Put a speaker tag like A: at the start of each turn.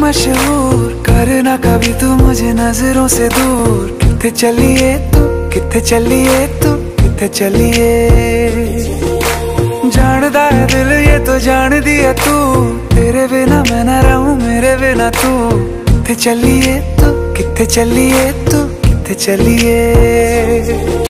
A: मशहूर, करना कभी तू मुझे नजरों से दूर। किथे चलिए तू, किथे चलिए तू, किथे चलिए। जानदा है दिल ये तो जान दिया तू, तेरे बिना मैं ना रहूं मेरे बिना तू। किथे चलिए तू, किथे चलिए तू, किथे चलिए।